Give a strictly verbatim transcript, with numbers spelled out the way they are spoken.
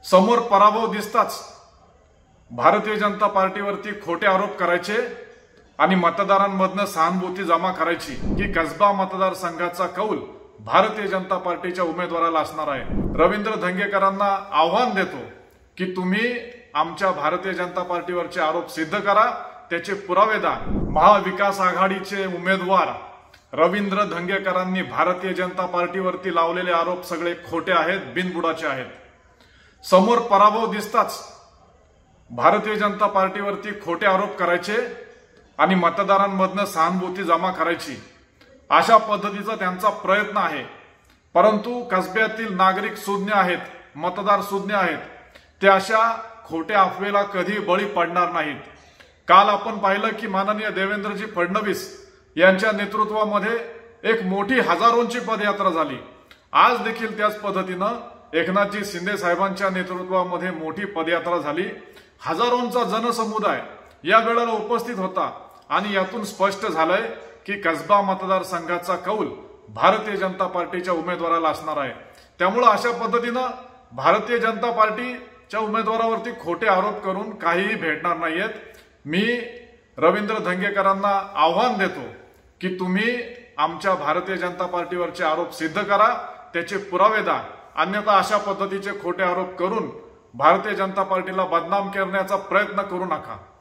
समोर पराभव दिसताच भारतीय जनता पार्टीवरती खोटे आरोप करायचे आणि मतदारांमधनं सहानुभूती जमा करायची की कसबा मतदारसंघाचा कौल भारतीय जनता पार्टीच्या उमेदवाराला असणार आहे। रवींद्र धंगेकरांना आव्हान देतो की तुम्ही आमच्या भारतीय जनता पार्टीवरचे आरोप सिद्ध करा, त्याचे पुरावे द्या। महाविकास आघाडीचे उमेदवार रवींद्र धंगेकरांनी भारतीय जनता पार्टीवरती लावलेले आरोप सगळे खोटे आहेत, बिनबुडाचे आहेत। समोर पराभव दिसताच भारतीय जनता पार्टीवरती खोटे आरोप करायचे आणि मतदारांमधनं सहानुभूती जमा करायची, अशा पद्धतीचा त्यांचा प्रयत्न आहे। परंतु कसब्यातील नागरिक सुज्ञ आहेत, मतदार सुज्ञ आहेत, ते अशा खोट्या अफवेला कधी बळी पडणार नाहीत। काल आपण पाहिलं की माननीय देवेंद्रजी फडणवीस यांच्या नेतृत्वामध्ये एक मोठी हजारोंची पदयात्रा झाली। आज देखील त्याच पद्धतीनं एकनाथजी शिंदे साहेबांच्या नेतृत्वामध्ये मोठी पदयात्रा झाली। हजारोंचा जनसमुदाय या वेळेला उपस्थित होता आणि यातून स्पष्ट झालंय की कसबा मतदारसंघाचा कौल भारतीय जनता पार्टीच्या उमेदवाराला असणार आहे। त्यामुळे अशा पद्धतीनं भारतीय जनता पार्टीच्या उमेदवारावरती खोटे आरोप करून काहीही भेटणार नाहीयेत। मी रवींद्र धंगेकरांना आव्हान देतो की तुम्ही आमच्या भारतीय जनता पार्टीवरचे आरोप सिद्ध करा, त्याचे पुरावे द्या, अन्यथा अशा पद्धतीचे खोटे आरोप करून भारतीय जनता पार्टीला बदनाम करण्याचा प्रयत्न करू नका।